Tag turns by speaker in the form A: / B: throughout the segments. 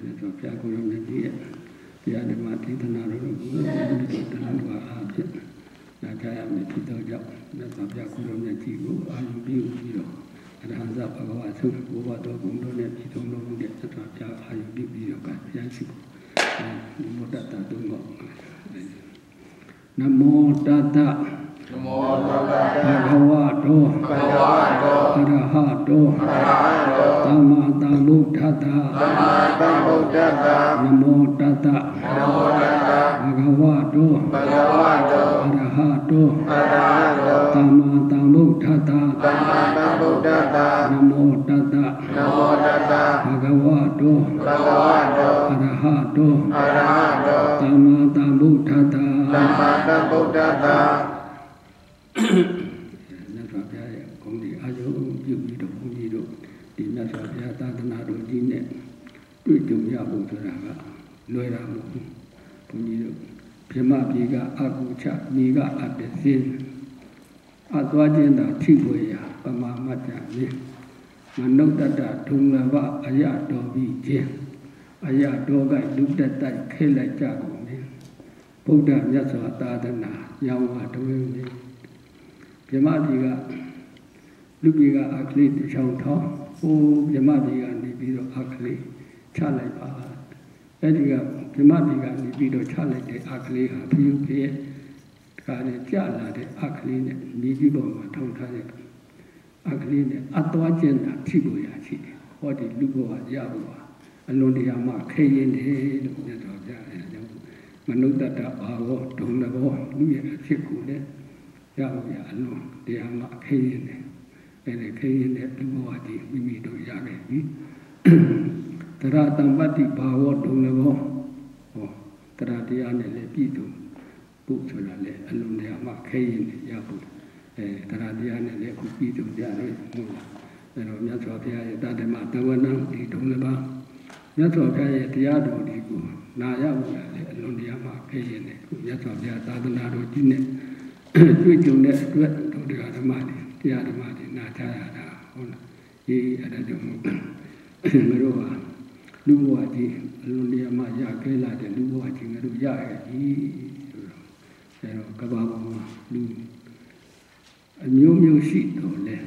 A: so pia ko ro me ji ya de ma ti thana ro ko ni to tan wa a phit na ja ya me thi to jaw me so pia ko ro me ji ko a yu bi bi ro a han sa ba wa so bo ba to kum do ne pi thong lo de so pia a yu bi bi ro ka pia si ko ni mo ta ta do ngo Namo Tata Bhagavato Arahato Tamma Sambuddhassa Namo Tata Bhagavato Arahato Tamma Sambuddhassa Namo Tata Bhagavato Arahato Tamma Sambuddhassa Buddha Nhật Phật gia cũng đi ai dấu dự bị độ cũng gì độ thì Nhật Phật gia ta thân độ chín này tôi chung nhau cùng cho rằng nuôi ra một cũng gì độ phía mà bị cả aku cha bị cả áp để xin áp toa trên đó thi quay à và mà mất trả đi mà nông đất đã thung là vợ ai à đồ bị chết ai à đồ cái lúc đất tại khi lại trả của mình Buddha Nhật Phật ta thân nhau hòa đối với Piệt mã thì cả lúc bị cả ác lý trong thọ piệt mã thì cả đi bị rồi ác lý trả lại ba cái thì cả piệt mã thì cả đi bị rồi trả lại để ác lý hà phiêu kia cả để trả lại để ác lý này đi đi bộ mà thông thay để ác lý này ắt toa trên là thi bồi à chị hoặc thì lúc bộ à gia bộ à anh luôn đi mà khai yên thế lúc này rồi ra mà nông ta đã bảo hộ đồng là bảo lúc này là chiếc cụ đấy giao nhà anh luôn để mà khai yên này cái này khai yên này lúc bộ thì mình đổi ra cái gì ta ra tam bát thì bảo hộ đồng là bảo ta ra thì anh này lấy pi đồng bút cho là lấy anh luôn để mà khai yên này giao bút ta ra thì anh này lấy cụ pi đồng ra đấy rồi nhớ cho thì ta để mà ta vẫn đang thì đồng là bao nhớ cho cái thì đồ thì cũng na ya mu le luôn đi mà cái gì này cũng nhớ cho cái ta bên nào đồ chín nàyជួយchung này tuyệt đồ được làm mà thì na cha đã hôn gì ở đây chúng người đó lúc qua thì luôn đi mà ya cái là để lúc qua thì người đó ya cái gì rồi các bạn mà lúc nhiều sĩ đồ này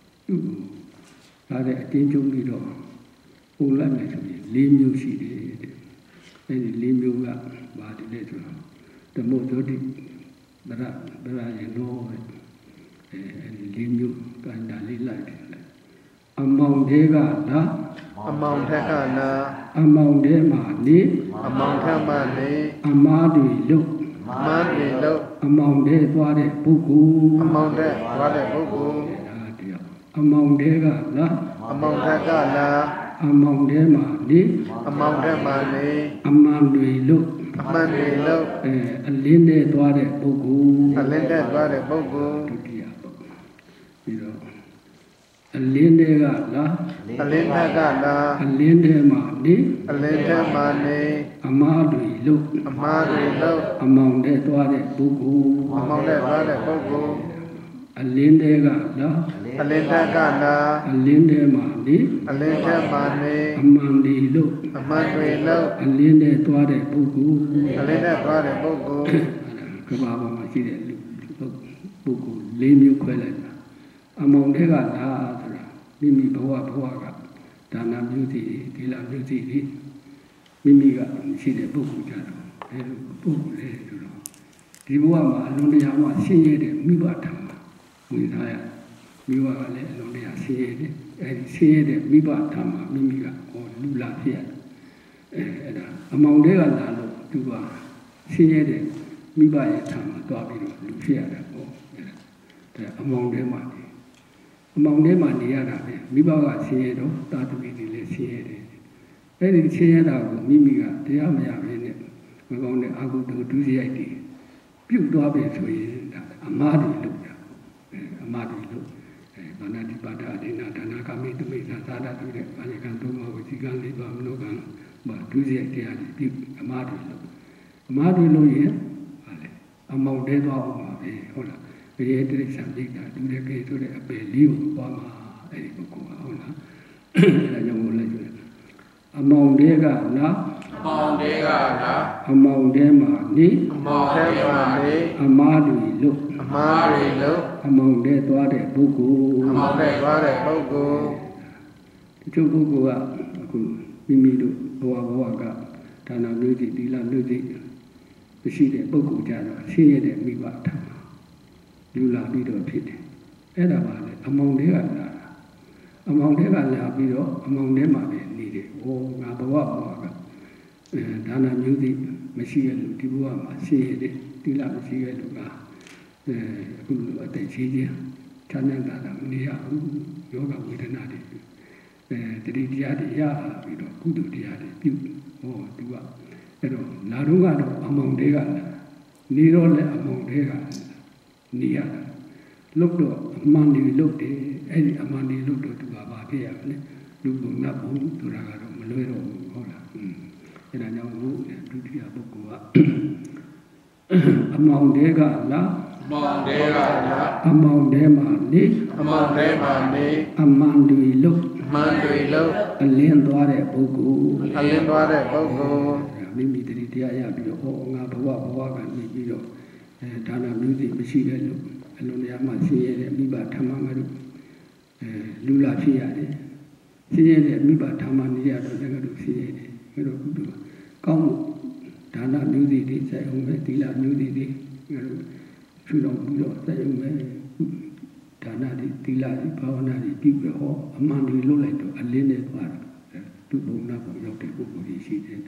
A: là để tiến chung đi đó ông làm này thôi liêm nhiều sĩ đấy cái gì liêm nhiều cả bà thì đấy thôiแต่หมดตัวที่บราอย่างน้อยลิมอยู่การด่าลิไลอมองเทกะนะอมองเทกะนะอมองเทมานี้อมองเทมานี้อมาดุลุมาดุลุอมองเทตัวเด็กปุกุอมองเทตัวเด็กปุกุอมองเทกะนะอมองเทกะนะอมองเทมานี้อมองเทมานี้อมาดุลุมันดีแล้วลิ้นได้ตัวเด็กปุกุลิ้นได้ตัวเด็กปุกุทุติยปุนี่เราลิ้นได้ก็ละลิ้นได้ก็ละลิ้นได้มานี่ลิ้นได้มานี่อามาดุลุอามาดุลุอามองได้ตัวเด็กปุกุอามองได้ตัวเด็กปุกุลิ้นได้ก็ละลิ้นได้ก็ละลิ้นได้มานี่ลิ้นได้มานี่อามันดีลุอามันดีลุลิ้นได้ตัวเด็กปุกุลิ้นได้ตัวเด็กปุกุကဘာပေါ်မှာရှိတဲ့ပုဂ္ဂိုလ်၄မျိုးခွဲလိုက်တာအမောင်တွေကလာဆိုတာမိမိဘဝကဒါနမျိုးစီဒီလမျိုးစီမိမိကရှိတဲ့ပုဂ္ဂိုလ်ကြတော့အဲလိုပုဂ္ဂိုလ်လေးဆိုတော့ဒီဘဝမှာအလုံးတရားမှာရှင်းရတဲ့မိဘထံမှာဝင်သားရမိဘကလည်းအလုံးတရားရှင်းရတယ်အဲဒီရှင်းရတဲ့မိဘထံမှာမိမိကလူလာဖြစ်ရတယ်အဲ့ဒါအမောင်တွေကလာလို့သူကရှင်းရတဲ့မိဘရဲ့ထံမှာတွားပြီးတော့လူဖြစ်ရတယ်ပေါ့ဒါအမောင်ထဲမှာနေရတာပဲမိဘကဆင်းရဲတော့တာသမီတွေလည်းဆင်းရဲတယ်အဲ့ဒီဆင်းရဲတာကိုမိမိကတရားမရဘဲနဲ့မကောင်းတဲ့အကုသိုလ်ဒုစရိုက်တွေပြုတ်သွားပြီဆိုရင်ဒါအမှားတွေလုပ်တာအမှားတွေလုပ်ဘာနာတိပါဒအဒိနာဒါနာကာမိတမိသာသာဒတုတဲ့ဘာယကံသုံးပါးကိုဒီကံလေးပါမနောကံဘာဒုစရိုက်တရားတွေပြုအမှားတွေလုပ်ရင်ဟာလေအမောင်တဲသွားအောင်ပါပဲဟုတ်လားရေတိရစ္ဆာန်ပြိတာသူလည်းကဲဆိုတဲ့အပယ်လေးကိုပွားမှာအဲ့ဒီပုဂ္ဂိုလ်ကဟုတ်လားအဲ့ဒါကြောင့်မို့လဲဆို among dega la among dema ni amadu look among de toade buku itu buku aku mimi do bawa ka dana music dila music မရှိတဲ့ပုဂ္ဂိုလ်ကြတော့ဆင်းရဲတဲ့မိဘထံလူလာပြီးတော့ဖြစ်တယ်အဲ့ဒါပါလေအမောင်တွေကလာအမောင်တွေကလာပြီးတော့အမောင်ထဲမှာပဲနေတယ်ဟောငါဘဝကဒါနမျိုးစိမရှိရလို့ဒီဘဝမှာဆင်းရဲတဲ့တိလမရှိရလို့ကအခုလိုအသက်ကြီးချင်းချမ်းသာတာမနေရဘူးယောဂဝေဒနာတွေတတိတရားတွေရပြီးတော့ကုသိုလ်တရားတွေပြုဟောသူကအဲ့တော့လာတော့ကတော့အမောင်တွေကနေတော့လည်းအမောင်တွေကနေရတယ်လုတ်တော့အမှန်တွေလုတ်တယ်အဲ့ဒီအမှန်တွေလုတ်တော့သူကဘာဖြစ်ရမလဲလူကနတ်ဘုံဆိုတာကတော့မလွဲတော့ဘူးဟုတ်လားအဲ့ဒါကြောင့်ဘုဒုတိယပုဂ္ဂိုလ်ကအမောင်တွေကလားအမောင်တွေမှာနေအမှန်တွေလုတ်အလင်းသွားတဲ့ပုဂ္ဂိုလ်မိမိတတိတရားရပြီးတော့ဟောငါဘဝကနေပြီးတော့ဒါနမျိုးစိမရှိတဲ့လို့အလုံးတရားမှဆင်းရဲတဲ့မိဘဓမ္မငါတို့လူလာဖြစ်ရတယ်ဆင်းရဲတဲ့မိဘဓမ္မနေရတော့လည်းငါတို့ဆင်းရဲတယ်ငါတို့ကုသိုလ်ကောင်းမှုဒါနမျိုးစိတွေစိုက်အောင်ပဲသီလမျိုးစိတွေငါတို့ထူတော်ပြီးတော့စိုက်အောင်ပဲဒါနတွေသီလတွေဘာဝနာတွေပြုပြီးဟောအမှန်တွေလုပ်လိုက်တော့အလင်းနဲ့သွားတာသူ့ဘုံနာပေါ်ရောက်တဲ့ပုဂ္ဂိုလ်ကြီးရှိတယ်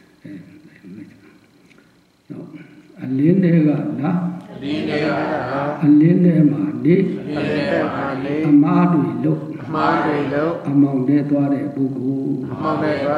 A: နော်အလင်းတွေကလားအလင်းတွေမှာနေအမားတွေလို့အမောင်နဲ့သွားတဲ့ပုဂ္ဂိုလ်ဘုန်းကြီးတို့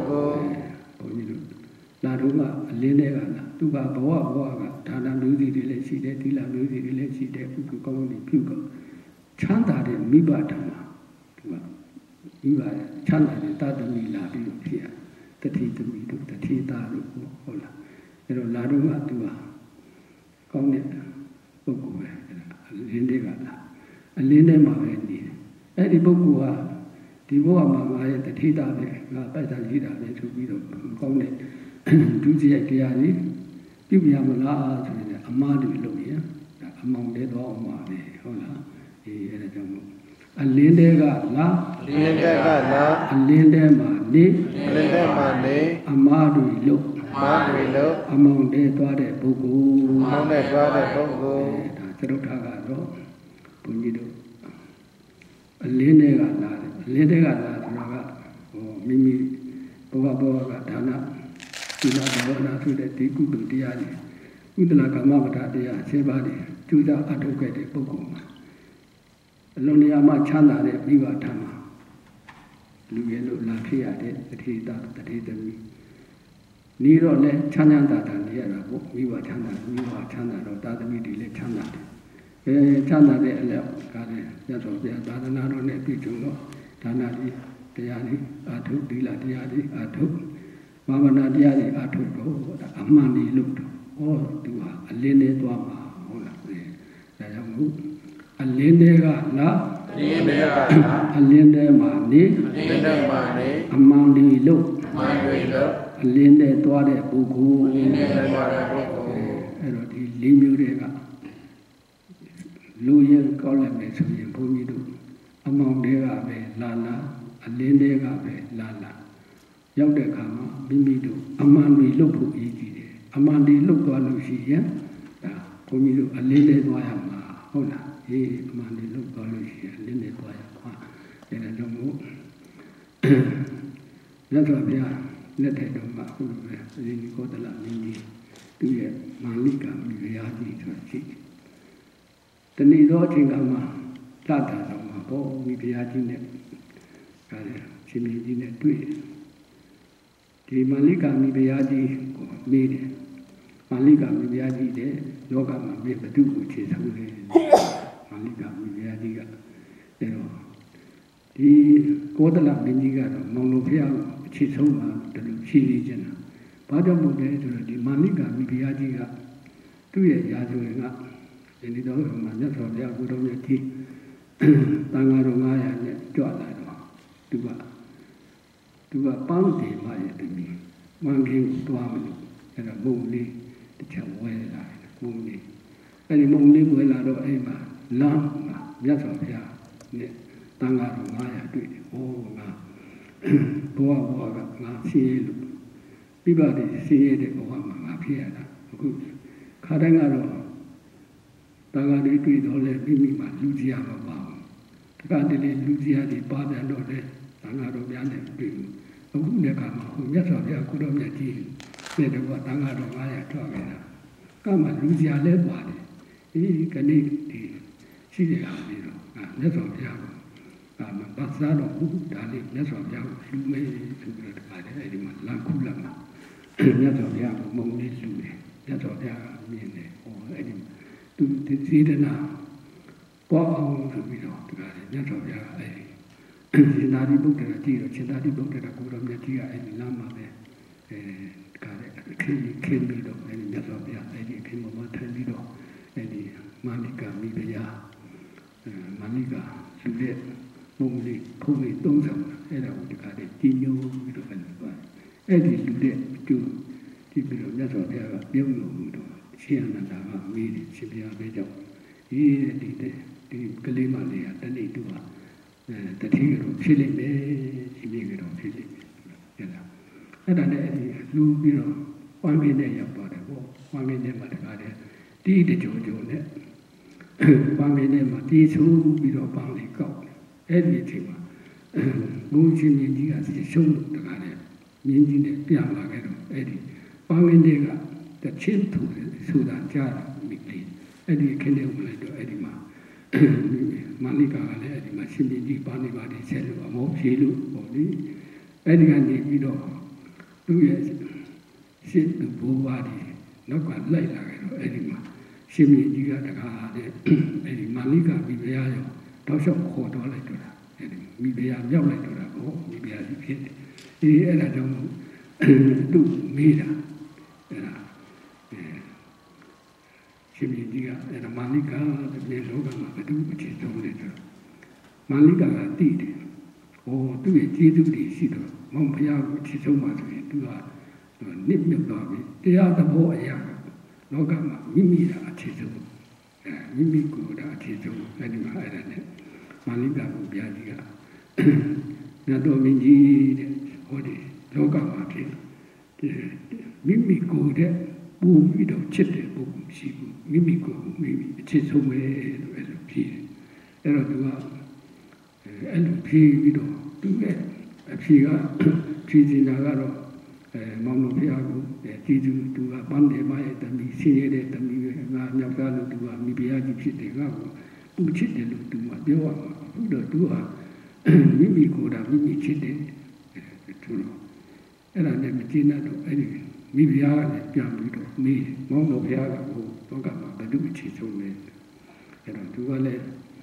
A: လာတော့ကအလင်းတွေကလားသူကဘဝကဒါနမျိုးစီတွေလည်းရှိတယ်သီလမျိုးစီတွေလည်းရှိတယ်ကုသိုလ်ကောင်းမှုပြုတော့ချမ်းသာတဲ့မိဘဓမ္မသူကမိဘချမ်းသာတဲ့တသမီလာပြီးတော့ဖြစ်ရတတိသမီးတို့တတိသားတို့ဟုတ်လားအဲ့တော့လာတော့ကသူကကောင်းတဲ့ပုဂ္ဂိုလ်ပဲအလင်းတွေကလားအလင်းထဲမှာပဲနေတယ်အဲ့ဒီပုဂ္ဂိုလ်ကဒီဘဝမှာငါရဲ့တတိသားပဲငါပိုက်တာကြီးတာပဲဆိုပြီးတော့ကောင်းတဲ့ဒုစရိုက်တရားကြီးပြုပြရမလားဆိုရင်အမှားတွေလုပ်ရင်ဒါအမောင်တဲတော့အမှားပဲဟုတ်လားအဲ့ဒါကြောင့်အလင်းတဲကလားအလင်းတဲမှာနေအမှားတွေလုပ်အမောင်တဲသွားတဲ့ပုဂ္ဂိုလ်ဒါသရုပ်ထားကတော့ဘုန်းကြီးတို့အလင်းတဲကလားအလင်းတဲကလားဆိုတာကမိမိဘဝကဒါနဒီလာဘာဝနာဆိုတဲ့ဒီကုသိုလ်တရားတွေဥဒ္ဒနာကာမဝတ္တတရား7ပါးတွေကျူးစာအထုတ်ခဲ့တဲ့ပုဂ္ဂိုလ်မှာအလုံးနေရာမှာချမ်းသာတဲ့မိဘထံမှာလူရဲ့လို့လာဖြစ်ရတဲ့တတိသားတတိသမီးနေတော့လဲချမ်းသာနေရတာပေါ့မိဘချမ်းသာတော့သားသမီးတွေလည်းချမ်းသာတယ်ချမ်းသာတဲ့အလျောက်ကလည်းရသော်ပြသာသနာတော်နဲ့ပြည့်စုံတော့ဒါနတွေတရားတွေအာထုသီလတရားတွေအာထုဘာဝနာတရားတွေအာထုတော့အမှန်ကြီးလို့တော့ဟောသူဟာအလင်းနဲ့သွားမှာဟုတ်လားဒါကြောင့်မို့အလင်းတွေကလားအလင်းတွေမှာနေအမှန်ကြီးလို့အလင်းနဲ့သွားတဲ့ပုဂ္ဂိုလ်အဲ့တော့ဒီ၄မျိုးတွေကလူရင်ကောက်လိုက်မယ်ဆိုရင်ဘုန်းကြီးတို့အမောင်တွေကပဲလာအလင်းတွေကပဲလာရောက်တဲ့အခါမှာမိမိတို့အမှန်တွေလုပ်ဖို့အရေးကြီးတယ်အမှန်တွေလုပ်သွားလို့ရှိရင်ဒါဘုန်းကြီးတို့အလင်းနဲ့သွားရမှာဟုတ်လားအမှန်တွေလုပ်သွားလို့ရှိရင်အလင်းနဲ့သွားရမှာအဲ့ဒါကြောင့်မို့မြတ်စွာဘုရားလက်ထက်တော်မှာအခုလိုပဲအရင်ကောသလမင်းကြီးသူ့ရဲ့မာလိကမိဖုရားကြီးဆိုတာရှိတယ်တဏီသောအချိန်ကမှတတ်တာတော့မှာပေါ့မိဖုရားကြီးနဲ့ဒါလည်းရှင်မင်းကြီးနဲ့တွေ့ဒီမာလိကမိဖုရားကြီးကိုမေးတယ်မာလိကမိဖုရားကြီးတဲ့လောကမှာဘယ်သူကိုခြေဆုံးလဲမာလိကမိဖုရားကြီးကအဲ့တော့ဒီကောသလမင်းကြီးကတော့မောင်လိုဖုရားကိုအခြေဆုံးမှာတလူဖြည်းဖြည်းချင်းတာဘာကြောင့်မို့လဲဆိုတော့ဒီမာလိကမိဖုရားကြီးကသူ့ရဲ့ရာဇဝင်ကဒီတော့မှာမြတ်စွာဘုရားကိုတော်မြတ်ကြီးတန်ဃာတော်900နဲ့ကြွလာတော့သူကသူကပန်းတယ်မရဲ့တမီမန်ကင်းကိုတွားမလို့အဲ့ဒါမုံလေးတစ်ချက်ဝဲလာတယ်မုံလေးအဲ့ဒီမုံလေးဝဲလာတော့အဲ့မှာလမ်းမှာမြတ်စွာဘုရားနဲ့တန်ဃာတော်900တွေ့တယ်ဟောငါဘဝကငါဆင်းရဲလို့ပြပါတည်ဆင်းရဲတဲ့ဘဝမှာငါဖြစ်ရတာအခုခါတိုင်းကတော့တန်ဃာတွေတွေ့တော့လေမိမိမှာလူကြီးရမှာပါတခါတလေလူကြီးရတွေပါပြန်တော့လေတန်ဃာတော်များနဲ့တွေ့ဘူးအခုတဲ့ခါမှာဟိုမြတ်စွာဘုရားကိုတော်မြတ်ကြီးတဲ့တော့တန်ဃာတော်900ထွက်ခဲ့တာကမှလူကြီးရလဲပါတယ်ဒီကနေ့ဒီရှိတယ်ဟာပြီးတော့မြတ်စွာဘုရားကိုဘာသာတော်ဘုရားလေးမြတ်စွာဘုရားကိုလူမဲဆိုပြီးတော့တခါတည်းအဲ့ဒီမှာလမ်းခုလမ်းမှာမြတ်စွာဘုရားကိုမုံလေးလူတယ်မြတ်စွာဘုရားမြင်တယ်ဟောအဲ့ဒီသူစေတနာပေါ်အောင်ဆိုပြီးတော့တခါတည်းမြတ်စွာဘုရားအဲ့ဒီရှင်သာရိပုတ္တရာကြည့်တော့ရှင်သာရိပုတ္တရာကိုတော်မြတ်ကြီးကအဲ့ဒီလမ်းမှာပဲတခါတည်းခင်းပြီးတော့အဲ့ဒီမြတ်စွာဘုရားအဲ့ဒီခင်းမှာထိုင်ပြီးတော့အဲ့ဒီမာလိကာမိဖုရားမာလိကာလူတဲ့မုံလေးဖုံးလေးသုံးဆောင်အဲ့ဒါကိုတခါတည်းကြီးညိုပြီးတော့အဲ့ဒီလူတဲ့ကျူဒီပြီးတော့မြတ်စွာဘုရားကပြုံးလို့ပြီးတော့ရှင်အနန္ဒာကမေးတယ်ရှင်ဘုရားပဲကြောင့်ဒီကလေးမလေးကတနေ့တူဟာတတိယတော့ဖြစ်လိမ့်မယ်ရှင်ကြီးကတော့ဖြစ်လိမ့်မယ်ဟုတ်လားအဲ့ဒါနဲ့အဲ့ဒီလူပြီးတော့ဝမ်းမင်းနဲ့ရောက်သွားတယ်ပေါ့ဝမ်းမင်းနဲ့မှတခါတည်းတီးတကြိုနဲ့ဝမ်းမင်းနဲ့မှတီးဆူပြီးတော့ပေါင်းလေးကောက်အဲ့ဒီအချိန်မှာဘုန်းကြီးမြင့်ကြီးကရှုံးလို့တခါတည်းမြင့်ကြီးနဲ့ပြန်လာခဲ့တော့အဲ့ဒီဝမ်းမင်းတွေကတချင်းထူဆိုတာကြားမိလေးအဲ့ဒီခင်းနေဝင်လိုက်တော့အဲ့ဒီမှာမာလိကာကလည်းအဲ့ဒီမှာရှင်မြင့်ကြီးပါနေပါတယ်ဆက်လို့အမောဖြေလို့ဟောလေအဲ့ဒီကနေပြီးတော့သူ့ရဲ့ရှင်သူဘိုးဘွားတွေနောက်ကလိုက်လာခဲ့တော့အဲ့ဒီမှာရှင်မြင့်ကြီးကတကားတဲ့အဲ့ဒီမာလိကာပြီးဘုရားရောတောက်လျှောက်ခေါ်တော်လိုက်တော့တာအဲ့ဒီမိဘုရားမြောက်လိုက်တော့တာဟောမိဘုရားကြီးဖြစ်တယ်ဒီအဲ့ဒါကြောင့်သူ့မိတာအဲ့ဒါရှင်မြင့်ကြီးကအဲ့ဒါမာလိကာတဲ့လောကမှာဘယ်သူအခြေဆုံးလဲဆိုတော့မာလိကာကတည်တယ်ဟောသူ့ရဲ့ကျေးဇူးတွေရှိတော့မောင်ဘုရားကိုအခြေဆုံးပါဆိုရင်သူကနစ်မြုပ်သွားပြီတရားသဘောအရာလောကမှာမိမိတာအခြေဆုံးမိမိကိုယ်တာအခြေဆုံးအဲ့ဒီမှာအဲ့ဒါနဲ့မာလိကာကိုဘုရားကြီးကမြတ်တော်မင်းကြီးတဲ့ဟောဒီလောကမှာဖြစ်မိမိကိုယ်တဲ့ပူပြီးတော့ချစ်တဲ့ပုဂ္ဂိုလ်ရှိဘူးမိမိကိုယ်မိမိအခြေဆုံးပဲလို့အဲ့လိုဖြစ်အဲ့တော့သူကအဲ့လိုဖြစ်ပြီးတော့သူရဲ့အဖြေကဖြေစီနာကတော့မောင်တော်ဘုရားကိုတည်သူသူကပန်းတယ်မရဲ့တမီဆင်းရဲတဲ့တမီငါမြောက်သားလို့သူကမိဖုရားကြီးဖြစ်တယ်ငါ့ကိုသူချစ်တယ်လို့သူကပြောရမှာအခုတော့သူကမိမိကိုယ်တာမိမိချစ်တယ်သူတော့အဲ့ဒါနဲ့မကျေနပ်တော့အဲ့ဒီမိဖုရားကလည်းပြန်ပြီးတော့မေးမောင်တော်ဘုရားကဟိုတော့ကမှာဘယ်သူအခြေဆုံးလဲအဲ့တော့သူကလည်း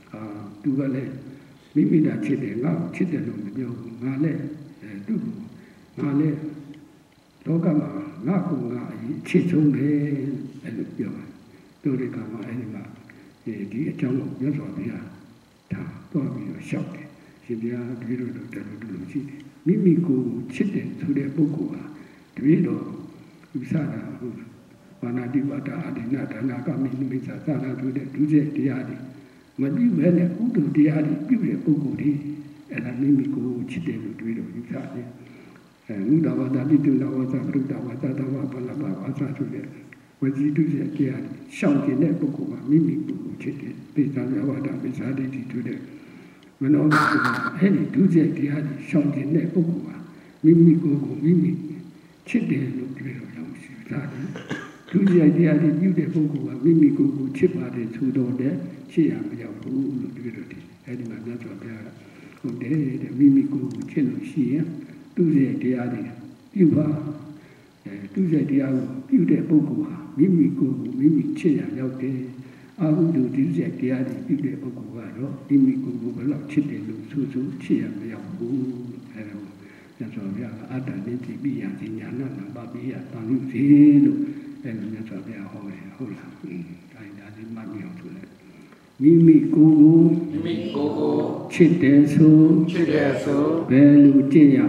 A: မိမိတာချစ်တယ်ငါ့ကိုချစ်တယ်လို့မပြောဘူးငါလည်းသူ့ကိုငါလည်းလောကမှာငါ့ကိုငါအချစ်ဆုံးပဲအဲ့လိုပြောတယ်တို့ဒီကမှာအဲ့ဒီမှာဒီအကြောင်းကိုမြတ်စွာဘုရားဒါတော့ပြီးတော့ရှောက်တယ်ရှင်ဘုရားတပည့်တော်တို့တယ်လို့ရှိတယ်မိမိကိုချစ်တယ်ဆိုတဲ့ပုဂ္ဂိုလ်ဟာတပည့်တော်ဥစ္စာတာဘာနာတိဝတ္တအာဒိနဒါနာကမိမိစ္ဆာသာနာတို့တဲ့ဒုစရိုက်တရားတွေမပြုဘဲနဲ့ဥဒ္ဒတရားတွေပြုတဲ့ပုဂ္ဂိုလ်တွေအဲ့ဒါမိမိကိုချစ်တယ်လို့တွေးတော့ဥစ္စာတယ်မုဒ္ဒဝါဒပိတုလဝါဒပရုဒ္ဒဝါဒတဝါဘလဘဝါစာဆိုတဲ့ဝစီတုရဲ့တရားတွေရှောင်ကျင်တဲ့ပုဂ္ဂိုလ်ကမိမိကိုချစ်တယ်ပိဿာမြဝါဒပိဿာဒိဋ္ဌိတို့တဲ့မနောကအဲ့ဒီဒုစရိုက်တရားတွေရှောင်ကျင်တဲ့ပုဂ္ဂိုလ်ကမိမိကိုမိမိချစ်တယ်လို့တွေးတော့ရောက်ရှိတာတယ်ဒုစရိုက်တရားတွေပြုတဲ့ပုဂ္ဂိုလ်ကမိမိကိုချစ်ပါတယ်ဆိုတော့တဲ့ချစ်ရမရောက်ဘူးလို့တွေးတော့တယ်အဲ့ဒီမှာမြတ်စွာဘုရားကဟုတ်တယ်တဲ့မိမိကိုချစ်လို့ရှိရင်သူ့ရဲ့တရားတွေပြုပါသူ့ရဲ့တရားကိုပြုတဲ့ပုဂ္ဂိုလ်ဟာမိမိကိုမိမိချစ်ရရောက်တယ်အာဟုတုဒီရဲ့တရားတွေပြုတဲ့ပုဂ္ဂိုလ်ကတော့မိမိကိုဘယ်လောက်ချစ်တယ်လို့ဆိုချစ်ရမရောက်ဘူးအဲဒါကိုမြတ်စွာဘုရားကအတ္တနိတိပိယဉာဏနံပါပိယတန်လူစီလို့အဲလိုမြတ်စွာဘုရားဟောတယ်ဟုတ်လားဒါလေးမှတ်မိအောင်ဆိုလိုက် Mimi Guru Chidesu Belu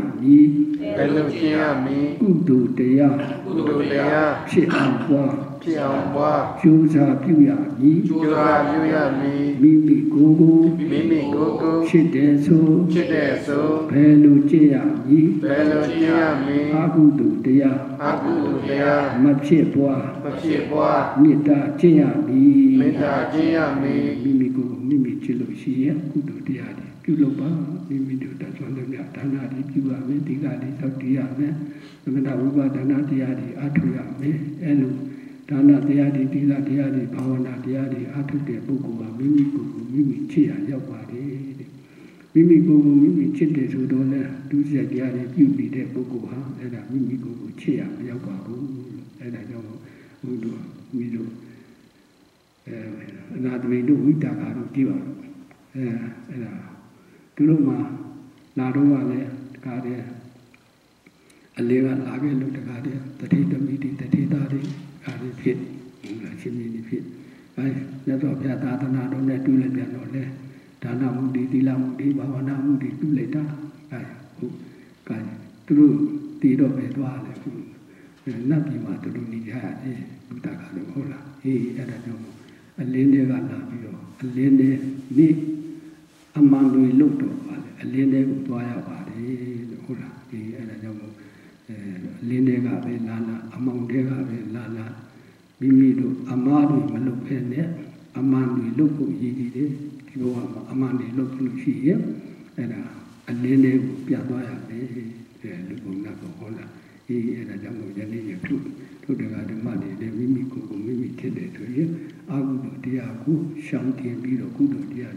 A: Jayami Kudu Daya Chiamwa Jusa Puyami Mimi Guru Chidesu Belu Jayami Akudu Daya Machepwa Mita Jayami Mimi Guru Mimi Chilo Shia Kudu Daya Kuloba Mimi Duta Sonda Dana di Piwame Tigadi Sautiame Namada Uba Dana Diadi Atuyame Elu Dana Diadi Dila Diadi Bhavana Diadi Atu de Bukua Mimi Guru Mimi Chia Yawadi Mimi Guru Mimi Chinde Sudole Dusia Diadi Piubi de Bukua Eda Mimi Guru Chia Yawabu Eda Yawu Udu Midu Nadvidu Vitakaru Diva Eda Tuluma Nadovale Gadia Alega Lage Lutagadia, the Tita meeting, the Tita Gadi Pit, Chimney Pit. I never got that another net to let them know there. Dana Mudi, Dilamudi, Bavana Mudi, too later. I through Tito Bedwale, nothing but to do the hat, Butaka the Hola, he at a job. A lende got Nabio, a lende me. Among the look to a lende to our body, the Hula, he and a young Linega Lana, among Dega Lana, Bimido, Amadu, Malopene, among the look ye go among the look to see him, and a lende Piatoya, Lugunako Hola, he and a young Yanni to the garden money, the Mimico, Mimicade to him, Agu, Diaku, Shanti, Bido, Kudo, Dia,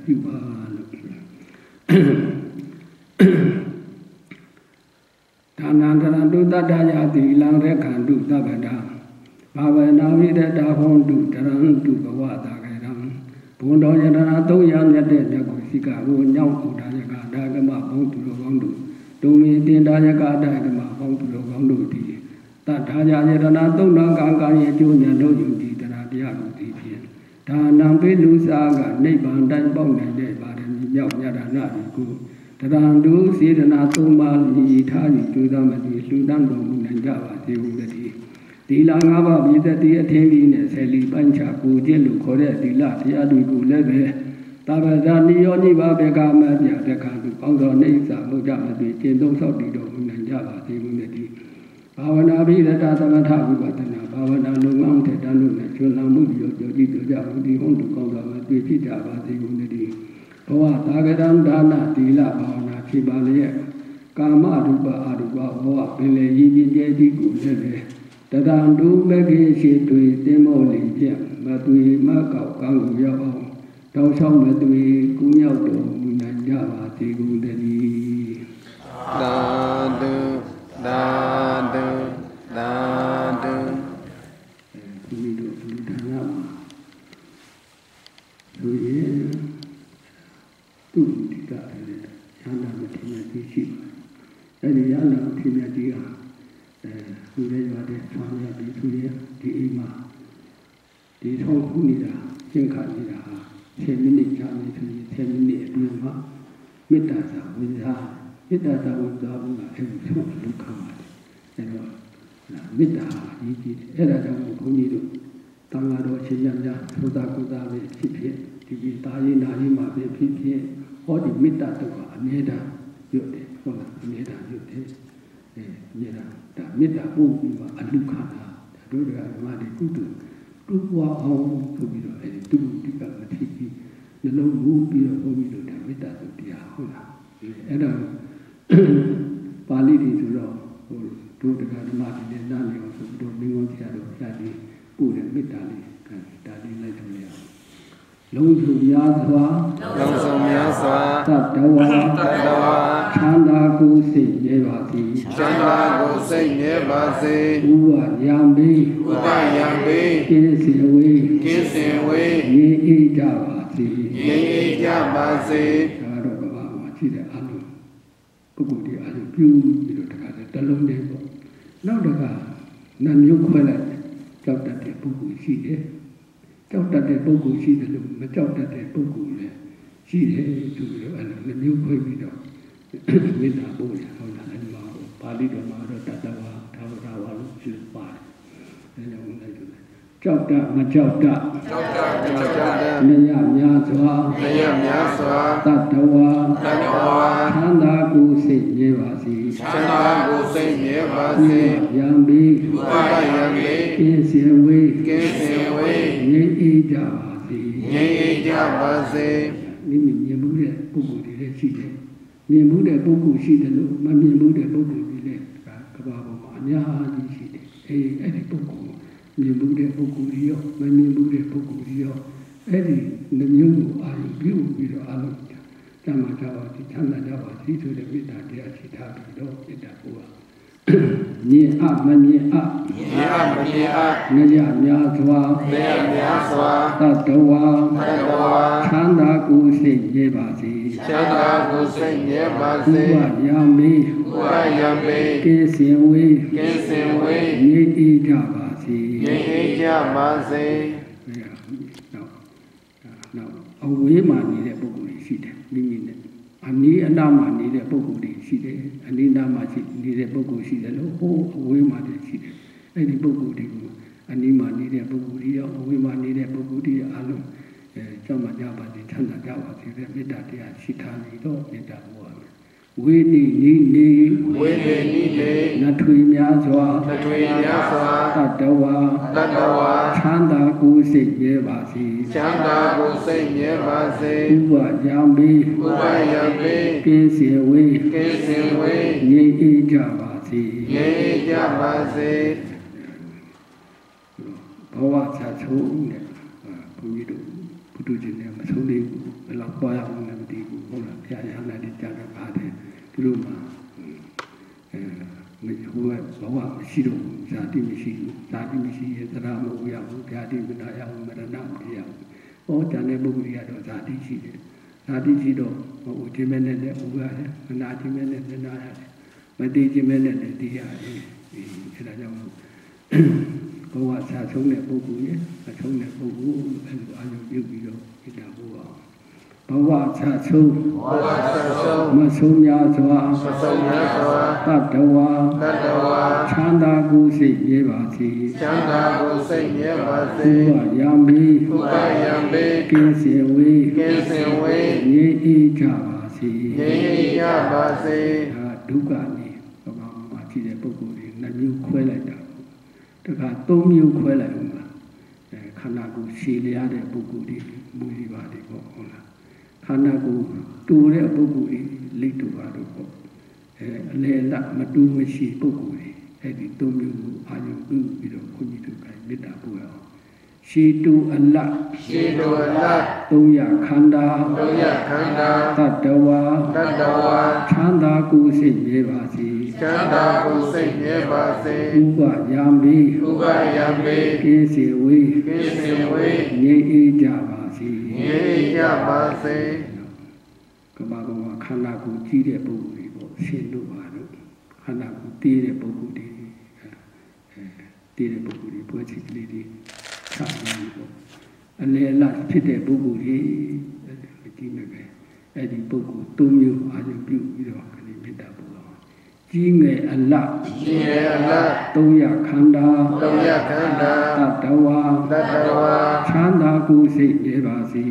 A: Tanandra do Dadaya, the Langrekan do Dabada, Bavanavi the Davon do Taran do Gawata Garam, Pondo Yadana, Doyan Yadda, Gosika, Nyam, Dayaga, Dagama, Bong to Logondu, Domi Dayaga, Dagama, Bong to Logondu, Tataya Yadana, Donanga, Junior, no you did, and Adiago did. Tanambe Lusaga, Neban, Dan Bong, and Debadan, Yadana, Tarandu, Sidana, Toma, Itali, Judamati, Sudan, and Java, the Langava, with the Atavin, Sally Pancha, Kujelu, Korea, the Latia, Dugu, Leve, Tabadani, Yoniva, Bega, Madia, the Kandu, Pongo, Nesa, Mojama, the Jendong Sodido, and Java, the Unity. Pavanabi, the Tatamata, Pavana, Lumante, Danu, Chulamu, Jodi, Java, the Hondu Konga, the Java, the Unity. Oa Tagadan Dana, Tila, Pavana, Chibalia, Kama, Ruba, Aruba, Oa, Pele, Yibi, Jadi, Tadandu, Megi, to Demoli, but we mark out Kangu Yao, Tausam, but we Kunyato, Java, the Unity. ကြောက်တတ်တဲ့ပုဂ္ဂိုလ်ရှိတယ်လို့မကြောက်တတ်တဲ့ပုဂ္ဂိုလ်လည်းရှိတယ်ဆိုပြီးတော့အဲ့လိုနှမျိုးခွဲပြီးတော့မေတ္တာပို့ရဟုတ်လားအဲ့မှာပါဠိတော်မှာတော့တတဝါသာဝရဝါလို့ပြောပါတယ်ဒါကြောင့်လည်းကြောက်တတ်မကြောက်တတ်နေရများစွာတတဝါသန္တာကိုစိတ်မြဲပါစေယံဘိကင်းစင်ဝေးငြိမ်းအေးကြပါစေမိမိမြင်မှုတဲ့ပုဂ္ဂိုလ်တွေလည်းရှိတယ်မြင်မှုတဲ့ပုဂ္ဂိုလ်ရှိတယ်လို့မမြင်မှုတဲ့ပုဂ္ဂိုလ်တွေလည်းကဘာပေါ်မှာအများကြီးရှိတယ်အဲ့ဒီပုဂ္ဂိုလ်မြင်မှုတဲ့ပုဂ္ဂိုလ်တွေရောမမြင်မှုတဲ့ပုဂ္ဂိုလ်တွေရောအဲ့ဒီနှမျိုးကိုအာရုံပြုပြီးတော့အလုံးတမန်တော်ဒီချမ်းသာကြပါစီဆိုတဲ့မေတ္တာတရားရှိထားပြီးတော့မေတ္တာပို့ပါမြင်အမမြင်အနေရများစွာတတဝါချမ်းသာကိုယ်စိတ်မြဲပါစေဥပယံမေကင်းစင်ဝေးငြိမ်းအေးကြပါစေနောက်အဝေးမှာနေတဲ့ပုဂ္ဂိုလ်တွေရှိတယ်မိမိနဲ့အနီးအနားမှာနေတဲ့ပုဂ္ဂိုလ်တွေရှိတယ်အနီးနားမှာရှိနေတဲ့ပုဂ္ဂိုလ်ရှိတယ်လို့ဟိုအဝေးမှာတည်းရှိတယ်အဲ့ဒီပုဂ္ဂိုလ်တွေကိုအနီးမှာနေတဲ့ပုဂ္ဂိုလ်တွေရောအဝေးမှာနေတဲ့ပုဂ္ဂိုလ်တွေအလုံးကြောက်မှကြပါစေချမ်းသာကြပါစေတဲ့မေတ္တာတရားရှိထားပြီးတော့မေတ္တာပို့ရမယ်ဝေနိနိနေနထွေများစွာတတဝါချမ်းသာကိုယ်စိတ်မြဲပါစေဥပယံမေကင်းစင်ဝေးငြိမ်းအေးကြပါစေဘဝချဆုံးတဲ့ဘုန်းကြီးတို့ဘုဒ္ဓရှင်တွေမဆုံးသေးဘူးဘယ်လောက်ပွားရအောင်လည်းမသိဘူးဟုတ်လားဘုရားရဟန်းတွေကြားတော့ပါတယ်ဒီလိုမှဟိုကဘဝမရှိတော့ဘူးဇာတိမရှိဘူးဇာတိမရှိရင်သရမဟုတ်ရဘူးဗျာတိမနာရဘူးမရဏမရဘူးဟောတန်တဲ့ပုဂ္ဂိုလ်ကတော့ဇာတိရှိတယ်ဇာတိရှိတော့ဟိုခြင်းမဲ့နဲ့ဥရတယ်မနာခြင်းမဲ့နဲ့နာရတယ်မတိခြင်းမဲ့နဲ့သိရတယ်အဲဒါကြောင့်ဘဝဆာဆုံးတဲ့ပုဂ္ဂိုလ်ရဲ့အဆုံးတဲ့ပုဂ္ဂိုလ်အဲ့လိုအာရုံပြုပြီးတော့ဣဒ္ဓဘုရားဘဝဆာဆုံးမဆုံးများစွာတတဝါချမ်းသာကိုယ်စိတ်မြဲပါစေဥပယံမေကင်းစင်ဝေးငြိမ်းအေးကြပါစေဒုက္ခနေဘာမှရှိတဲ့ပုဂ္ဂိုလ်တွေနှစ်မျိုးခွဲလိုက်တာတခါသုံးမျိုးခွဲလိုက်ဦးမှာခန္ဓာကိုယ်ရှည်လျားတဲ့ပုဂ္ဂိုလ်တွေမူလီပါတွေပေါ့ဟုတ်လားခန္ဓာကိုယ်တူတဲ့ပုဂ္ဂိုလ်တွေလိတ်တူပါတော့ပေါ့အလေလမတူမရှိပုဂ္ဂိုလ်တွေအဲ့ဒီသုံးမျိုးကိုအာရုံပြုပြီးတော့ခွန်ကြီးတို့ကမေတ္တာပို့ရအောင်ရှည်တူအလတ်သုံးရခန္ဓာတတဝါချမ်းသာကိုယ်စိတ်မြဲပါစေဥပယံမေကင်းစင်ဝေးငြိမ်းအေးကြပါစေကမ္ဘာပေါ်မှာခန္ဓာကိုယ်ကြီးတဲ့ပုဂ္ဂိုလ်တွေပေါ့ရှင်တို့ပါတော့ခန္ဓာကိုယ်တည်တဲ့ပုဂ္ဂိုလ်တွေတည်တဲ့ပုဂ္ဂိုလ်တွေပွဲချစ်ကလေးတွေဆက်ပြီးပေါ့အလေလဖြစ်တဲ့ပုဂ္ဂိုလ်တွေဒီမဲ့ပဲအဲ့ဒီပုဂ္ဂိုလ်သုံးမျိုးအာရုံပြုပြီးတော့ခဏမေတ္တာပို့အောင်ကြီးငယ်အလတ်သုံးရခန္ဓာတတဝါချမ်းသာကိုယ်စိတ်မြဲပါစေ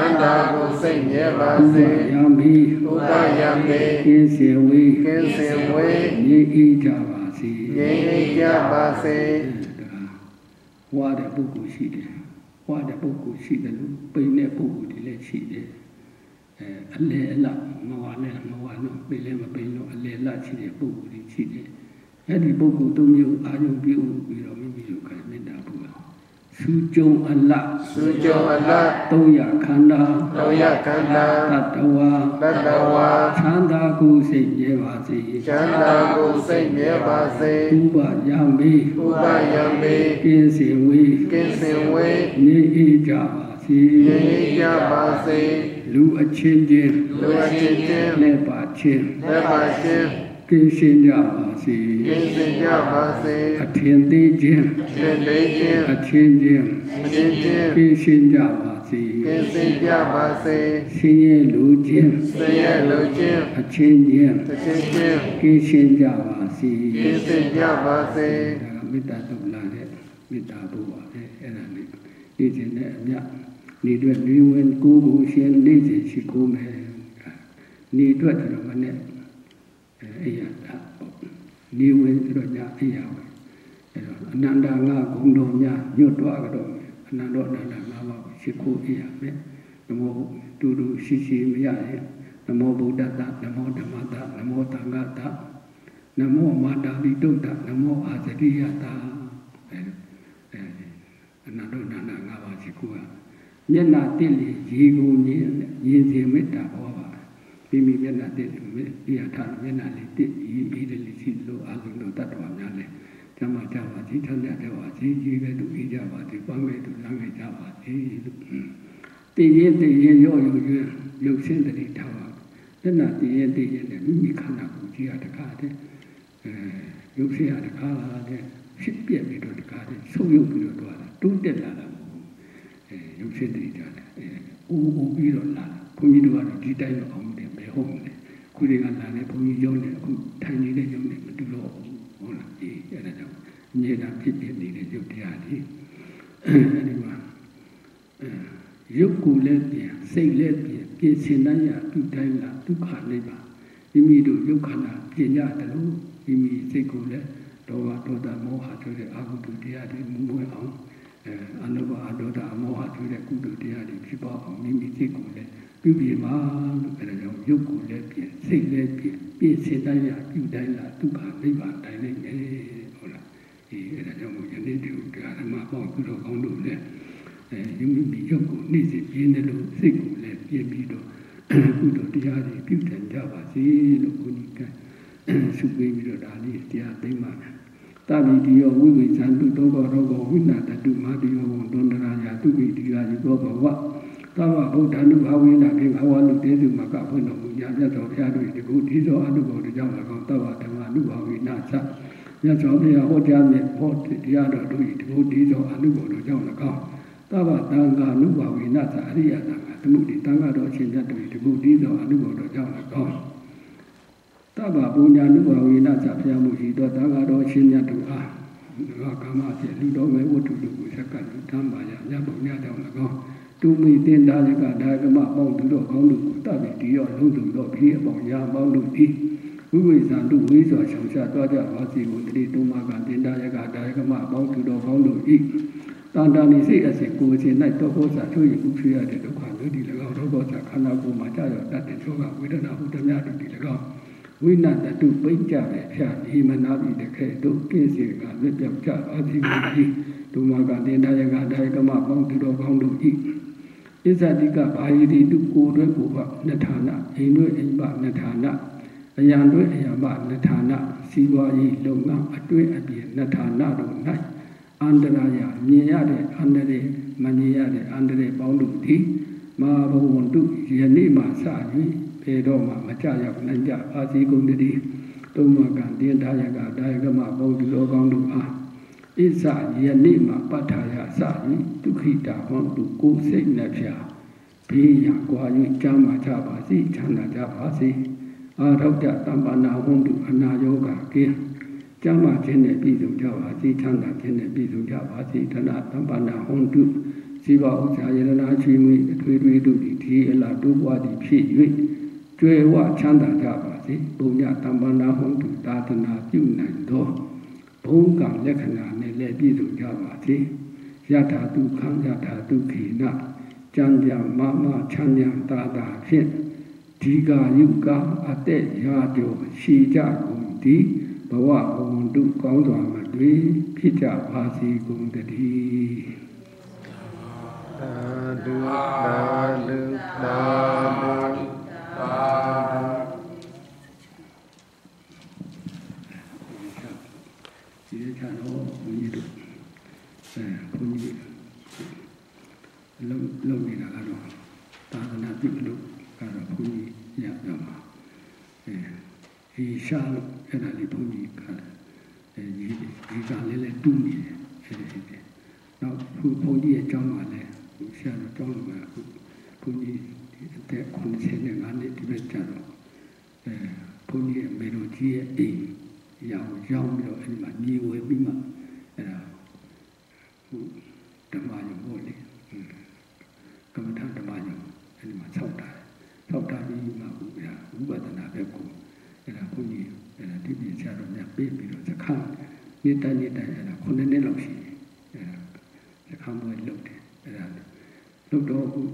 A: ဥပယံမေကင်းစင်ဝေးငြိမ်းအေးကြပါစေဝါတဲ့ပုဂ္ဂိုလ်ရှိတယ်ဝါတဲ့ပုဂ္ဂိုလ်ရှိတယ်လို့ပိန်တဲ့ပုဂ္ဂိုလ်တွေလည်းရှိတယ်အလေအလမဝါနဲ့မဝါတော့ပိန်လည်းမပိန်တော့အလေအလရှိတဲ့ပုဂ္ဂိုလ်တွေရှိတယ်အဲ့ဒီပုဂ္ဂိုလ်သုံးမျိုးအာရုံပြုပြီးတော့မိမိတို့ကမေတ္တာပို့ရအောင်စူကြုံအလသုံးရခန္ဓာတတဝါချမ်းသာကိုယ်စိတ်မြဲပါစေဥပယံမေကင်းစင်ဝေးငြိမ်းအေးကြပါစေလူအချင်းချင်းလက်ပါချင်းက Kinh sinh ra bà sĩ A thiên tế chiên A thiên chiên Kinh sinh ra bà sĩ Sinh ye lũ chiên A thiên chiên Kinh sinh ra bà sĩ Mít ta tục là thế Mít ta bố bà thế Đi trên này nhá Đi tuyệt đi nguyên cú bố xuyên đi trên sĩ cô mẹ Đi tuyệt rồi mà nè Ây à đã Đi nguyên rồi nhá Ây à Ananda ngā cũng đồ nhá Nhốt đoạ cái đồ Ananda ngā vào sĩ cô Ây à mẹ Nam mô tu du si si mẹ ya Nam mô Buddha ta Nam mô Dhamma ta Nam mô Thangha ta Nam mô Mata Vito ta Nam mô Asariya ta Ananda ngā vào sĩ cô Nhất là tiên lý dì gù nhìn dì mết ta hóa bà Vì mình nhất là tiên lý Vì à thả nhất là lý tiết ý đề lý xin lô á gương đồ tát hóa nhá lệ Chá mà chá bà chí thân lẹ theo bà chí dì ghé tụ ý chá bà chí quang ghé tụ lăng ghé chá bà chí Tì nhiên yô yô xin tà đi thảo Nhất là tì nhiên là mình khả năng của chí à đá khá thế Yô xin à đá khá thế Xích biệt bị đồ đá khá thế Sâu yô bị đồ đá Tú tiết là Yô xin tà đi thảo Ô bí đồ là Phùng nhi đồ là đi tay nó không để bè hông này Cô đi ngăn là này phùng nhi dâu này Thay nhi đây dâu này mà tôi lộ Ô là gì Thế là đâu Nhé là cái biệt này để dâu đi à đi Anh mà Yốc cụ lên biển Xây lên biển Kia xin đánh ya Tu tay là tu khả lên bà Vì mi đồ yốc khả là Biển ya ta lúc Vì mi xây cụ lên Đồ bà đồ ta mô hạ cho để ác cụ đi à đi mô mô ổng Anh nó bà đồ ta mô hạ cho để cụ đi à đi Khi bà ổng mi mi xây cụ lên Biểu bì mà lúc cái là yốc cụ lên biển Xây lên biển Biển xin đánh ya Tu tay là tu khả lên bà tay lên nghe Ô là Thì cái là một nhân đến điều Cả là mà bỏ cứ đồ không đủ lên Nhưng mình bị yốc cụ Ní dịp biến lên lúc xây cụ lên Biến bì đồ Cụ đồ đi à đi Biểu thành ra bà xí lúc cụ ní cái Sụp bì bì đồ đá đi Thì à tay mà Ta bị đi ở quý vị sản tu tố vào đâu có huyết nạ ta tu má đi ở vòng tôn ra nhà tu bị đi ra gì có bảo vợ Ta bảo hậu đàn tu hào huyết nạ kinh hào hoàn lực tế từ mà cả phân đồng nhà nhà cháu phía đuổi thì cũng đi rõ ăn tu bảo được trong là con ta bảo thằng ăn tu hào huyết nạ sắc nhà cháu phía hậu cha mẹ hậu thì ra đuổi thì cũng đi rõ ăn tu bảo được trong là con ta bảo tăng cả tu hào huyết nạ sắc đi à tăng cả tu đi tăng cả đó trên nhà đuổi thì cũng đi rõ ăn tu bảo được trong là con Ta bà bố nhà nước vào vì nà chạp nhà một gì đó ta gà đó xin nhà tù à Gà cá mà sẽ lưu đó mấy ô tù được của sắc cảnh tham bà nhà bóng nhà đâu là con Tu mì tiên đa như cả đai cái mạ bóng tù độ không được của ta bị tí ở lưu tù độ phía bóng nhà bóng được đi Quý vị sản tù quý giỏi sống xa toa chả hóa gì một đi tu mà cả tiên đa như cả đai cái mạ bóng tù độ không được đi Tàn đàn đi sĩ ở sẽ cô trên này tôi có giả chơi cũng suy để nó khoảng nữa đi là gạo đó có giả khả năng của mà cha rồi đặt đến số gạo với đơn nào cũng tâm nhà được đi là gạo Vì nạn đã tụ bấy trả về phá đi mà nạp ý được hệ tụ kia sĩ gà rất dọc trả ở gì mà đi tụ mà cả tiền đa gà đai cả mà bóng từ đó không đủ ý Ý ra đi cả bà ý đi tụ cô đối của bạn nè thả nạ ý nuôi anh bạn nè thả nạ anh nhàn đối anh bạn nè thả nạ xí hoa ý lâu ngang ở đối ở biển nè thả nạ đồng này Anh ra ya nhẹ ya để anh ra để mà nhẹ ya để anh ra để bóng đủ tí mà bầu hồn tụ hiện đi mà xả như Thế đó mà cha dọc nâng dạ bá sĩ cũng đi Tôi mà càng tiên đá ya cả đai cái mà bầu từ đó con đủ à Ít xả hiện đi mà bắt thả ya xả như Tu khi trả hoang tụ cố sinh nè phá Vì ya qua như cha mà cha bá sĩ Chán là cha bá sĩ À đâu cha tam bà nào hoang tụ anh na yo cả kia Cha mà trên này bị dùng cha bá sĩ Chán là trên này bị dùng cha bá sĩ Thân là tam bà nào hoang tụ Sĩ bảo cha ya na truy mùi Thuê tụ đi thi là tu qua đi phí yuy Chuyê hóa chán đà chá bà sĩ Bố nhà tam bà na hông tụ ta thân naပြုနိုင်သောဘုံကံလက္ခဏာနဲ့လည်းပြည့်စုံကြပါစေယထာတုခံယထာတုခိနကျမ်းပြမမချမ်းသာတာတာဖြင့်ဒီကာယုကအသက်ရာကျော်ရှိကြကုန်သည်ဘဝဘဝန္တုကောင်းစွာမတွေ့ဖြစ်ကြပါစေကုန်တည်းသာဓုသာဓုသာဓုဒီချာတော့ဘုန်းကြီးတို့ဘုန်းကြီးလုံးနေတာကတော့သာသနာပြုလို့ကတော့ဘုန်းကြီးရပြမှာဒီရှာလို့အဲ့ဒါလေးဘုန်းကြီးကဒီကလည်းတူးနေတယ်အဲ့ဒီနောက်ဘုန်းကြီးရဲ့အကြောင်းကလည်းဆရာတော်ကျောင်းမှာဘုန်းကြီးအသက်85နှစ်ဒီဘက်ကျတော့ဘုန်းကြီးရဲ့မေတော်ကြီးရဲ့အိမ်ရောက်ပြီးတော့အဲ့ဒီမှာညီဝဲပြီးမှအဲ့ဒါဓမ္မယုံပေါ့လေကမ္မထာဓမ္မယုံအဲ့ဒီမှာဆောက်တာပြီးမှဘုရားဥပဒနာပဲကိုအဲ့ဒါဘုန်းကြီးအဲ့ဒါဒီပြည်ဆရာတော်များပြေးပြီးတော့စခန်းနေ့တိုင်းအဲ့ဒါ9နှစ်လောက်ရှိတယ်အဲ့ဒါစခန်းပွဲလုပ်တယ်အဲ့ဒါလုပ်တော့ခု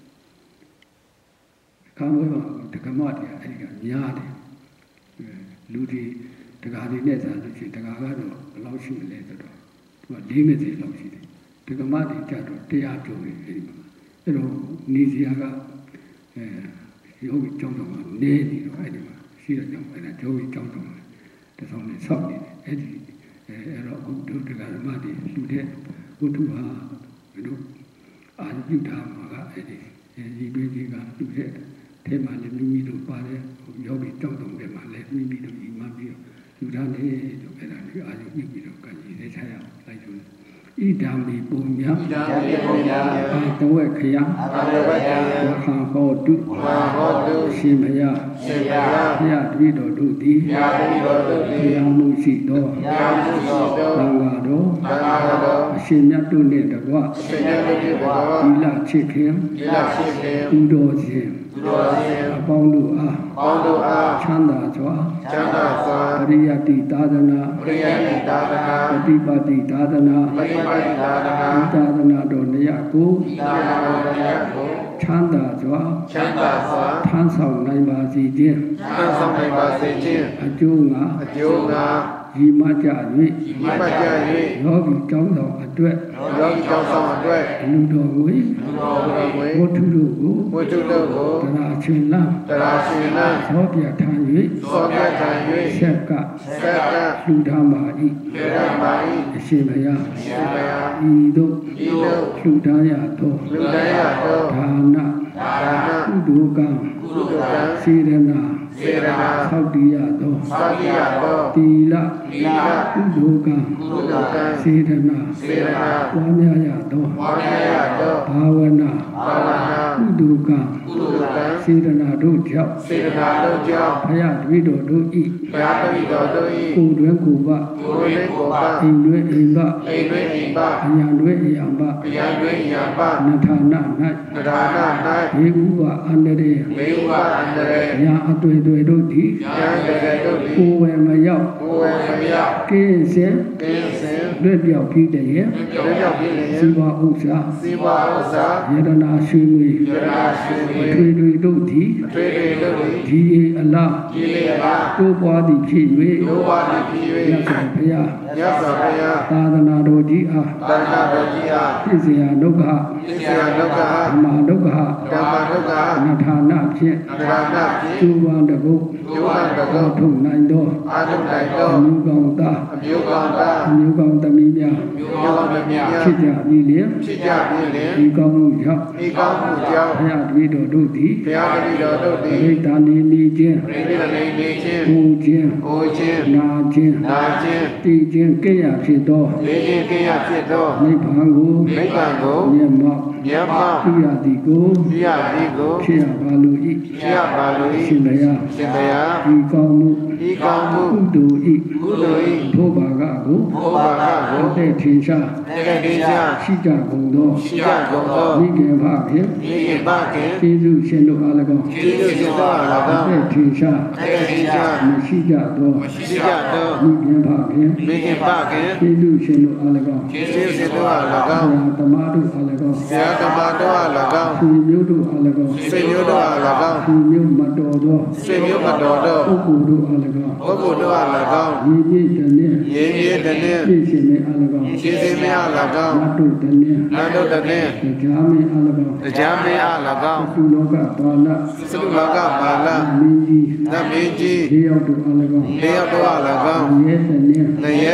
A: စခန်းပွဲမှာဒကမတွေအဲ့ဒီကများတယ်လူတွေဒကာတွေနဲ့စားလို့ရှိရင်ဒကာကတော့ဘယ်လောက်ရှိမလဲဆိုတော့သူက40လောက်ရှိတယ်ဒကမတွေကြတော့100ကျော်တယ်အဲ့ဒီမှာအဲ့တော့နေစရာကယောဂီကျောင်းတော်မှာနေနေတော့အဲ့ဒီမှာရှိတဲ့ကြောင့်အဲ့ဒါယောဂီကျောင်းတော်မှာတဆောင်နဲ့ဆောက်နေတယ်အဲ့ဒီအဲ့တော့အခုဒုဒကာဓမ္မတွေလူတဲ့ဝတ္ထုဟာဘယ်လိုအာရုံထားမှာကအဲ့ဒီဒီတွေးကြီးကလူတဲ့ထဲမှာလည်းမိမိတို့ပါတယ်ယောဂီကျောင်းတော်တွေမှာလည်းမိမိတို့ညီမပြီးတော့လူသားနဲ့တို့အဲ့ဒါလေးအာရုံပြီးတော့ကံကြီးလေးချရအောင်လိုက်လို့ဣဒံမိပုံညာအာတဝက်ခယဝဟံဟောတုရှင်မယဘုရားတပည့်တော်တို့သည်ဘုရားမှုရှိသောသံဃာတော်အရှင်မြတ်တို့နှင့်တကွသီလချစ်ခင်ဥတော်ခြင်းအပေါင်းတို့အားချမ်းသာစွာပရိယတ္တိသာသနာပฏิပတ်တိသာသနာသာသနာတော်နေရာကိုချမ်းသာစွာထမ်းဆောင်နိုင်ပါစေခြင်းအကျိုးငါရီမကြ၍ယောဂီကျောင်းတော်အတွက်လူတော်ဝေဝတ္ထုတို့ကိုတရားရှင်လန်းသောပြထမ်း၍ဆက်ကလူထားပါ၏အရှင်ဘုရားဤသို့လူထားရသောဒါနကုသိုလ်ကံစေရနာသောတိယသောသီလကုသိုလ်ကံစေရနာပွားများရသောဘာဝနာကုသိုလ်ကံစေရနာတို့ကြောင့်ဘုရားတပည့်တော်တို့ဤကိုယ်တွင်ကိုယ်ပအိမ်တွင်အိမ်ပအရာတွင်အရာပနထာနာ၌ဘေဥပအန္တရေညာအတွေ့တို့သည်ကိုယ်ဝယ်မရောက်ကင်းစင်လွတ်ပြောက်ပြီးတည်းစီဝါဥစ္စာယတနာရွှေငွေထွေတွေတို့သည်ဒီအလားတိုးပွားသည်ဖြစ်၍မြတ်စွာဘုရားသာသနာတော်ကြီးအားဖြစ်เสียဒုက္ခဓမ္မဒုက္ခနထာနာဖြင့်ကျူဝံတကုထုတ်နိုင်သောအမျိုးကောင်းသားအမျိုးကောင်းသမီးများဖြစ်ကြပြီလေဒီကောင်းမှုကြောင့်ဘုရားတပည့်တော်တို့သည်ဣဒ္ဓာနေနေခြင်းကိုခြင်းနာခြင်းတည်ခြင်းကိရဖြစ်သောနိဗ္ဗာန်ကိုမျက်မှောက်ပြုရသည်ကိုဖြစ်ရပါလို၏ရှင်ဘုရားဒီကောင်းမှုကုသိုလ်၏ထိုဘာကကိုအသက်ထင်ရှားရှိကြကုန်သောမိခင်ဖခင်ကျေးဇူးရှင်တို့အား၎င်းအသက်ထင်ရှားမရှိကြသောမိခင်ဖခင်ကျေးဇူးရှင်တို့အား၎င်းသမားတို့အား၎င်းဆွေမျိုးတို့အား၎င်းဆွေမျိုးမတော်သောပုဂ္ဂိုလ်တို့အား၎င်းရည်ရည်တည်းပြည့်ရှင်မဲ့အား၎င်းနတ်တို့တည်းတရားမင်းအား၎င်းသုလောကပါဠမင်းကြီး၄ယောက်တို့အား၎င်းရဲ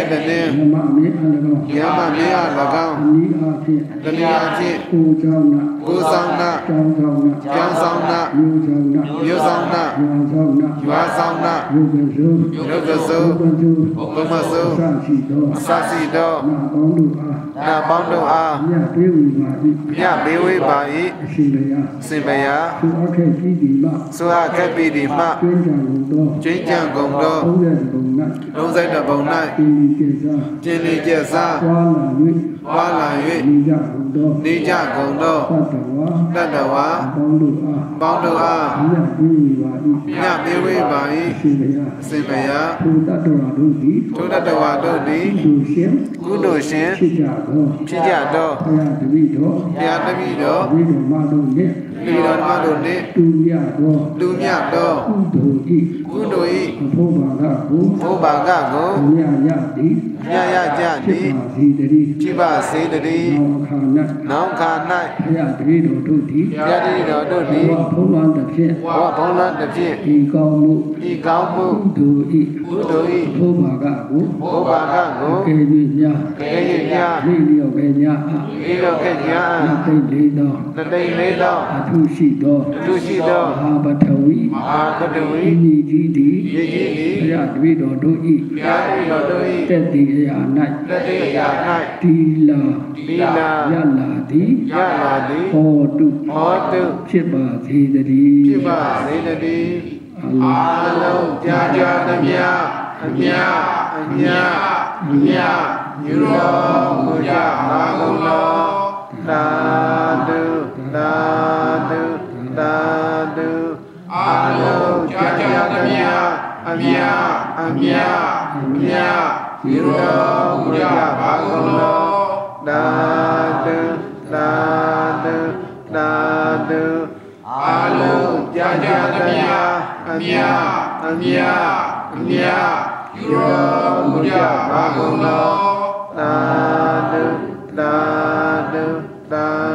A: Yama me alagao. Ani afi. Kujauna. Jansana. Yuzauna. Yuazauna. Yugazu. Bumazu. Sasido. Na bondo a. Nya bewe bai. Simbaya. Suha kepi ma. Chuyên gồm đô. Đông dây đập bồng nai. Trên lý chia xa. Hoa là huyết. Đi chạ gồm đô. Đất đảo hóa. Bóng đô a. Nhà bê vê bà y. Xin bày á. Thu đất đảo hóa đô đi. Cú đồ xến. Chí chạ đô. Nhà đà vi đô. Lý đồn ma đồn đi. Đu nhạc đô. Cú đồ y. Phô bà gà gô. Nhà dạ đi. Chí bà xí đà đi. Nóng khá nai. Nhà đi đô đô đi. Hoa phong loạn tập phiên. Y cao mụ. Cú đồ y. Phô bà gà gô. Kê duyên nha. Lý liều kê nha. Nà tây lê đô. Thu sĩ đô. Hà bát thảo ý. Nhi chí đi. Dạ đi đô đô y. Tết tì dạ nai. Tì là. Dạ là tí. Hồ tụ. Chiết bà thí đà đi. Alo. Dạ tâm nha. Như lô. Ngô dạ bà ngô lô. Đà đư. Alo. Dạ tâm nha. Như lô. Ngô dạ bà ngô lô. Đà đư. Alo. Dạ tâm nha. Như lô. Ngô dạ bà ngô lô. Đà đư.